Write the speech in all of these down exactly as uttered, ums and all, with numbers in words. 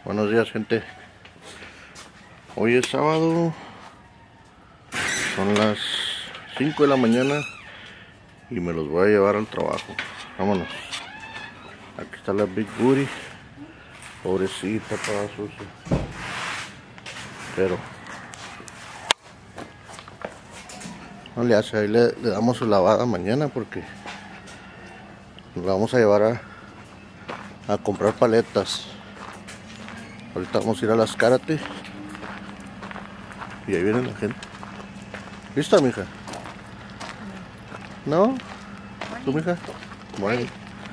Buenos días, gente. Hoy es sábado, son las cinco de la mañana y me los voy a llevar al trabajo. Vámonos. Aquí está la Big Booty, pobrecita, toda sucia, pero no le hace. Ahí le, le damos su lavada mañana porque nos la vamos a llevar a, a comprar paletas. Ahorita vamos a ir a las Karate y ahí viene la gente. ¿Lista, mija? ¿No? ¿Tú, mija? Bueno.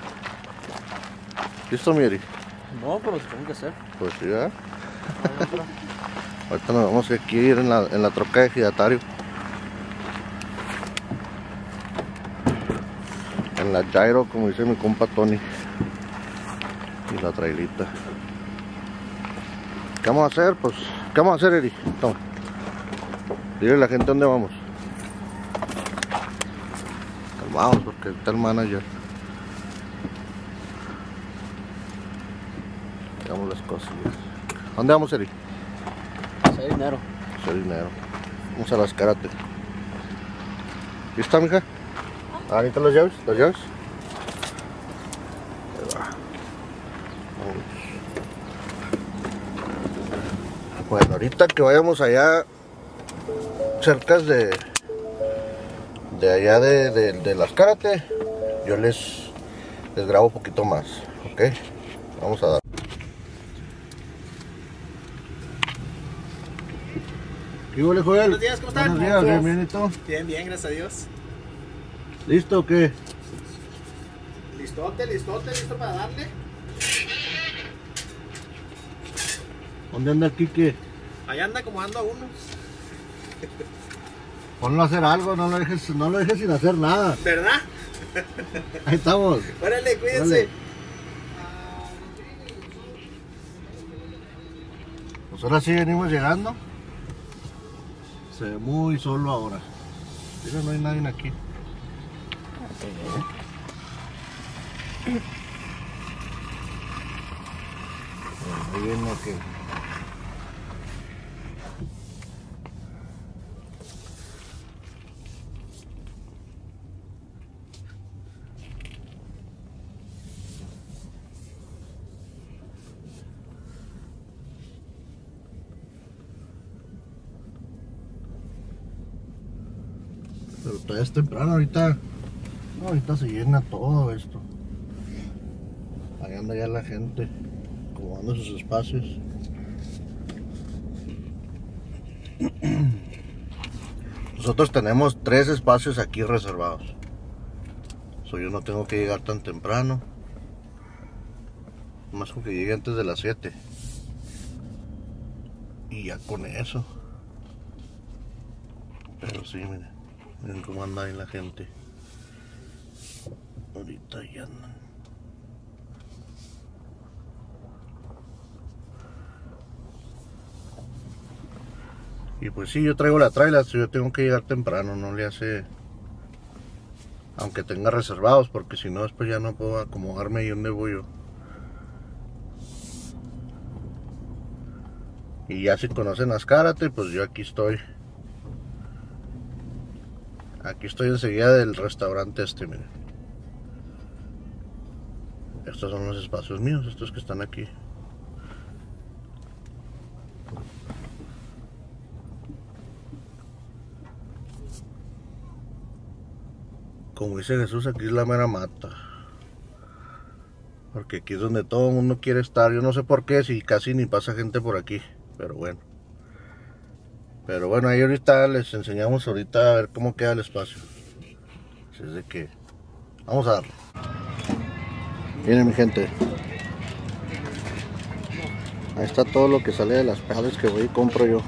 ¿Listo, mi Eri? No, pero se tienen que hacer. Pues sí, ¿verdad? Ahorita nos vamos aquí a ir en la, en la troca de giratario. En la gyro, como dice mi compa Tony. Y la trailita. ¿Qué vamos a hacer? Pues, ¿qué vamos a hacer, Eri? Toma. Dile a la gente dónde vamos. Calmados, porque está el manager. Hagamos las cosillas. ¿Dónde vamos, Eri? Hacer dinero. Hacer dinero. Vamos a las Karate. ¿Lista, mija? ¿Ahorita las llaves? ¿Las llaves? Ahí va. Vamos. Bueno, ahorita que vayamos allá, cerca de, de allá de, de, de las Karate, yo les, les grabo un poquito más, ¿ok? Vamos a dar. ¿Qué huele, Joel? Buenos días, ¿cómo están? Buenos días, bien, bien, ¿y tú? Bien, bien, gracias a Dios. ¿Listo o qué? Listote, listote, listo para darle. ¿Dónde anda el Kike? Allá anda como anda uno. Ponlo a hacer algo, no lo dejes, no lo dejes sin hacer nada. ¿Verdad? Ahí estamos. Órale, cuídense. Órale. Pues ahora sí venimos llegando. Se ve muy solo ahora. Mira, no hay nadie aquí. Ahí viene lo que... Pero todavía es temprano, ahorita, no, ahorita se llena todo esto. Ahí anda ya la gente, acomodando sus espacios. Nosotros tenemos tres espacios aquí reservados. So, yo no tengo que llegar tan temprano. Más con que llegue antes de las siete. Y ya con eso. Pero sí, miren. Miren cómo anda ahí la gente. Ahorita ya andan. Y pues sí, yo traigo la trailer, yo tengo que llegar temprano, no le hace... Aunque tenga reservados, porque si no después ya no puedo acomodarme ahí donde voy yo. Y ya si conocen las Karate, pues yo aquí estoy. Aquí estoy enseguida del restaurante este, miren. Estos son los espacios míos, estos que están aquí. Como dice Jesús, aquí es la mera mata. Porque aquí es donde todo el mundo quiere estar. Yo no sé por qué, si casi ni pasa gente por aquí. Pero bueno. Pero bueno, ahí ahorita les enseñamos ahorita a ver cómo queda el espacio. Así es de que vamos a darle. Miren, mi gente. Ahí está todo lo que sale de las pedales que voy y compro yo.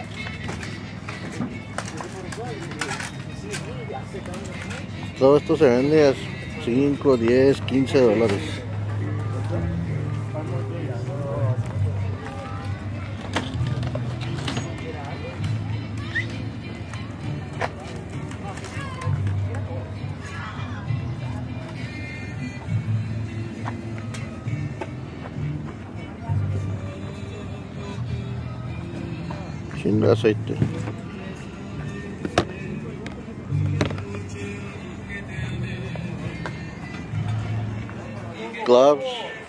Todo esto se vende a cinco, diez, quince dólares. Chin de aceite. Gloves.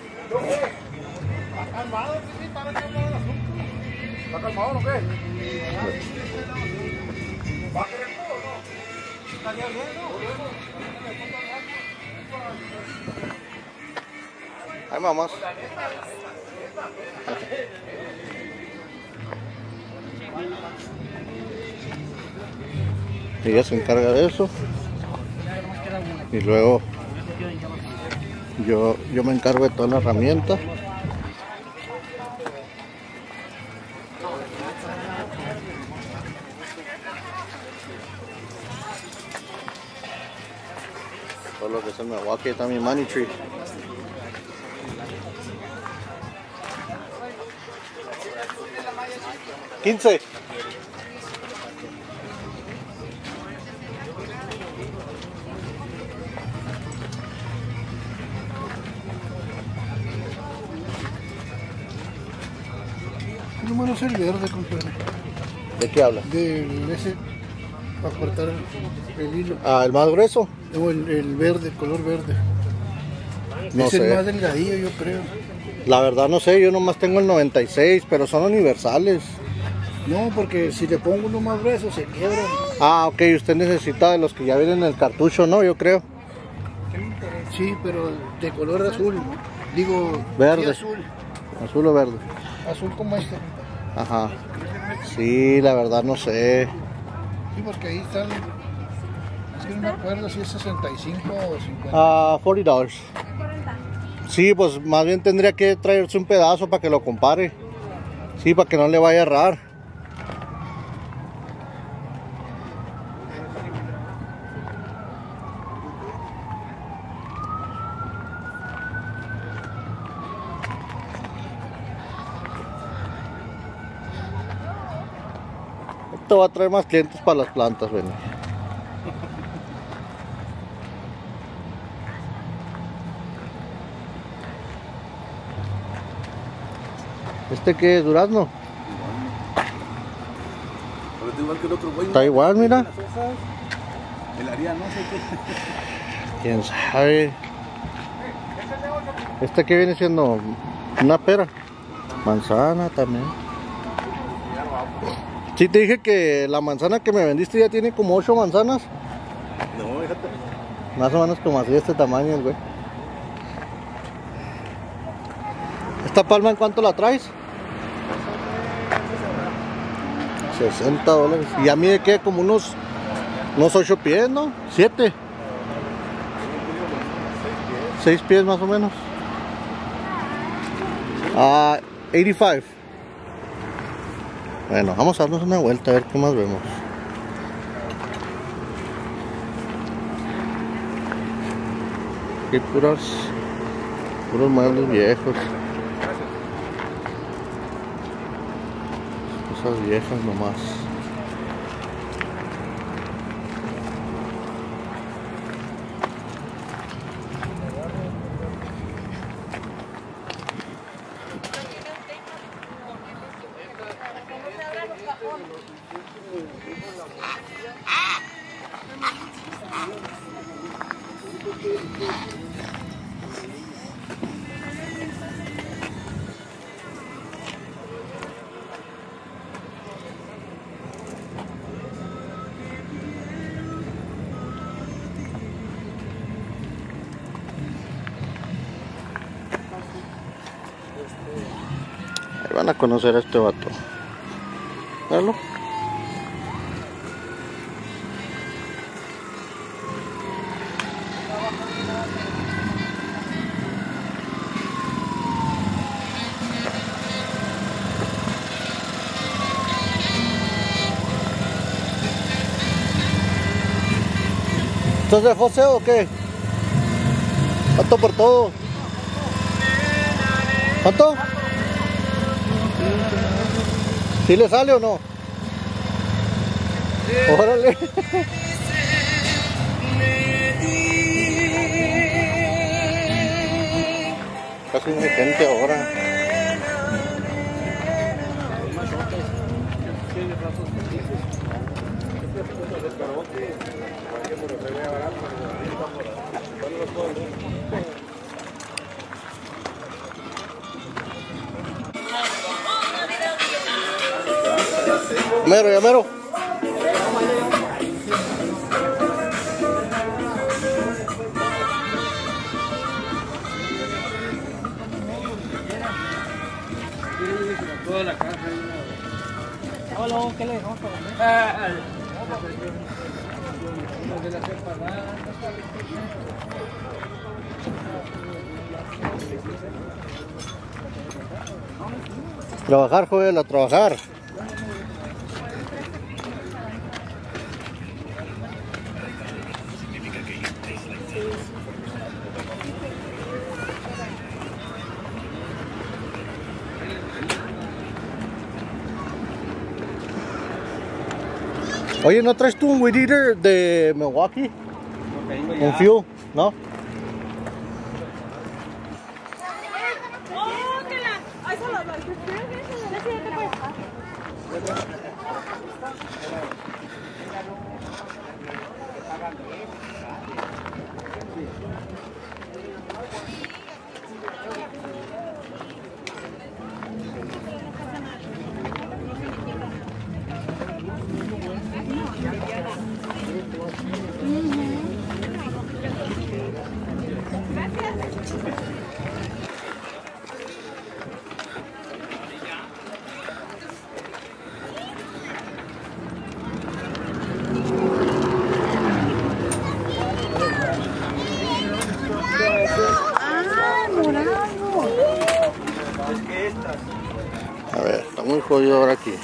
¿Está calmado o qué? ¿Va a querer todo o no? ¿Estaría bien, no? Ay, mamás. Ella se encarga de eso. Y luego yo, yo me encargo de toda la herramienta. Todo lo que es el Milwaukee, está mi money tree. quince. ¿Qué número es el verde, compadre? ¿De qué habla? Del ese para cortar el hilo. Ah, el más grueso. O el, el verde, el color verde. No es sé. el más delgadillo, yo creo. La verdad no sé, yo nomás tengo el noventa y seis, pero son universales. No, porque si le pongo uno más grueso se quiebran. Ah, ok, usted necesita de los que ya vienen en el cartucho, ¿no? Yo creo. Sí, pero de color azul. Digo, Verde. sí, azul. Azul o verde. Azul como este. Ajá. Sí, la verdad no sé. Sí, porque ahí están. Es que no me acuerdo si es sesenta y cinco o cincuenta. Ah, cuarenta dólares. Sí, pues más bien tendría que traerse un pedazo para que lo compare. Sí, para que no le vaya a errar. Esto va a traer más clientes para las plantas, ven. ¿Este qué es? ¿Durazno? Pero es igual que el otro güey. Está igual, mira. Las hojas, el ariano, no sé qué. ¿Quién sabe? ¿Este qué viene siendo? Una pera. Manzana también. Sí, te dije que la manzana que me vendiste ya tiene como ocho manzanas. No, fíjate. Más o menos como así de este tamaño, el güey. ¿Esta palma en cuánto la traes? sesenta dólares. ¿Y a mí de qué? Como unos, unos ocho pies, ¿no? siete. seis pies más o menos. Ah, ochenta y cinco. Bueno, vamos a darnos una vuelta a ver qué más vemos. Aquí puras, puros muebles viejos. Cosas viejas nomás. Ahí van a conocer a este vato. ¿Verlo? ¿Esto es de José o qué? ¿Cuánto por todo? ¿Cuánto? ¿Sí le sale o no? Órale. Casi no hay gente ahora. Mero, ya mero. Toda la casa. Hola, ¿qué le dejamos para comer? Trabajar, joven, a trabajar. Oye, ¿no traes tú un weed eater de Milwaukee? ¿Un fuel? ¿No? A ver, está muy jodido ahora aquí.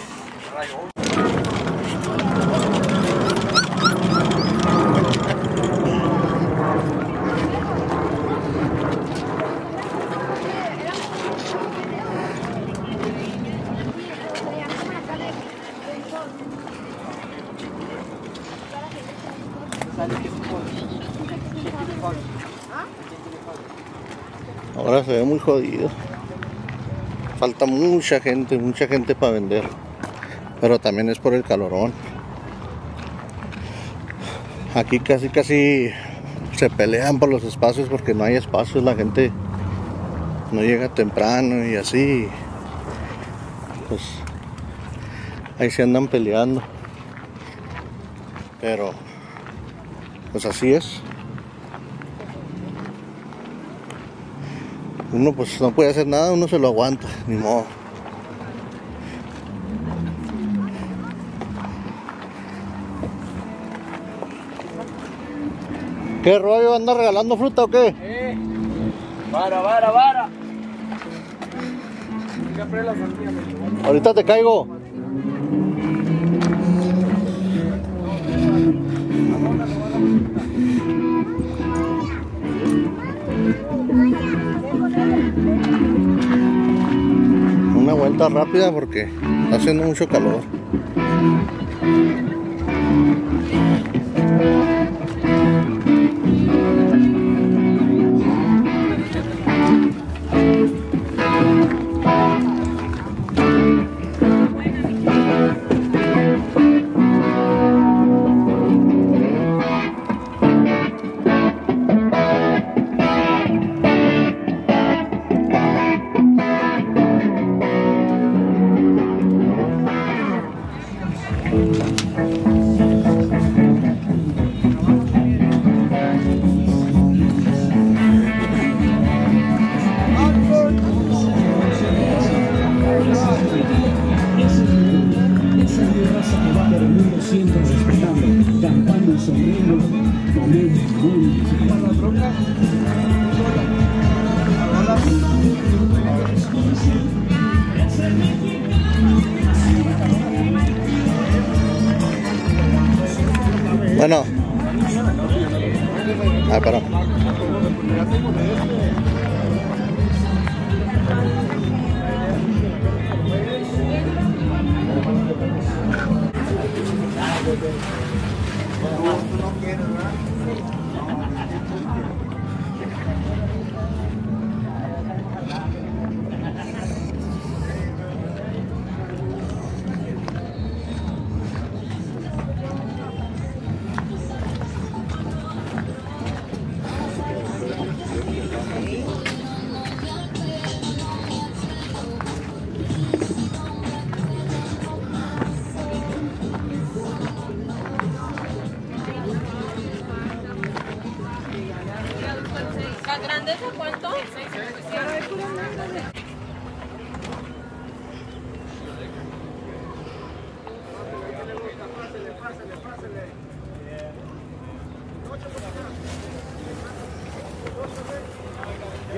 Ahora se ve muy jodido. Falta mucha gente, mucha gente para vender. Pero también es por el calorón. Aquí casi casi se pelean por los espacios porque no hay espacios. La gente no llega temprano y así. Pues ahí se andan peleando. Pero pues así es. Uno pues no puede hacer nada, uno se lo aguanta, ni modo. ¿Qué rollo? ¿Anda regalando fruta o qué? Eh, vara, vara, vara. Ahorita te caigo. Una vuelta rápida porque está haciendo mucho calor. Bueno. Ah, para.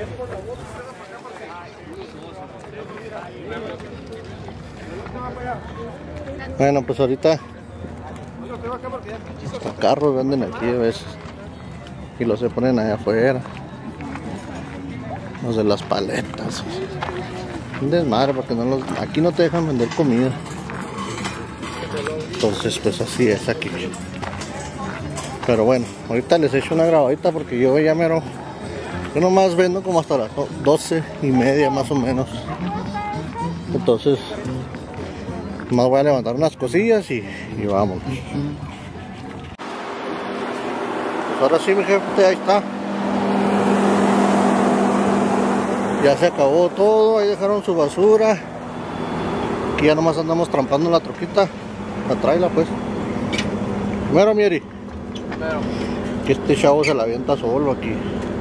Bueno, pues ahorita los carros venden aquí a veces y los se ponen allá afuera, los de las paletas. Un desmadre porque no los, aquí no te dejan vender comida. Entonces pues así es aquí. Pero bueno, ahorita les echo una grabadita porque yo ya mero, yo nomás vendo como hasta las doce y media más o menos. Entonces más voy a levantar unas cosillas y, y vamos. Pues ahora sí, mi jefe, ahí está. Ya se acabó todo, ahí dejaron su basura. Aquí ya nomás andamos trampando la troquita, la traila pues. Primero, Mieri. Primero. Que este chavo se la avienta solo aquí.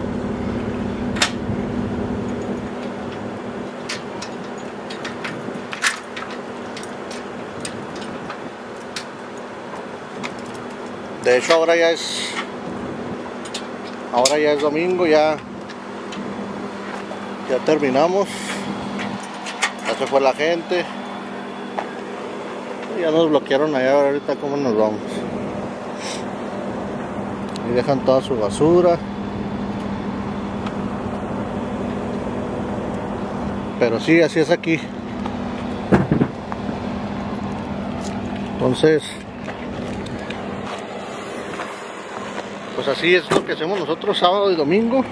De hecho ahora ya es ahora ya es domingo, ya ya terminamos, ya se fue la gente, ya nos bloquearon allá. A ver ahorita cómo nos vamos. Y dejan toda su basura, pero sí, así es aquí. Entonces pues así es lo que hacemos nosotros sábado y domingo.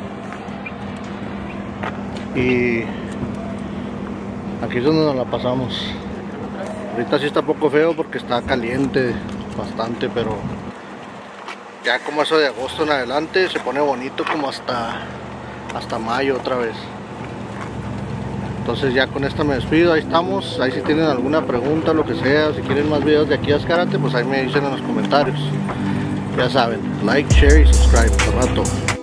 Y aquí es donde nos la pasamos. Ahorita sí está un poco feo porque está caliente bastante, pero ya como eso de agosto en adelante se pone bonito como hasta hasta mayo otra vez. Entonces ya con esta me despido, ahí estamos. Ahí si tienen alguna pregunta, lo que sea, si quieren más videos de aquí a Escárate, pues ahí me dicen en los comentarios. Ya saben, like, share y subscribe. Hasta rato.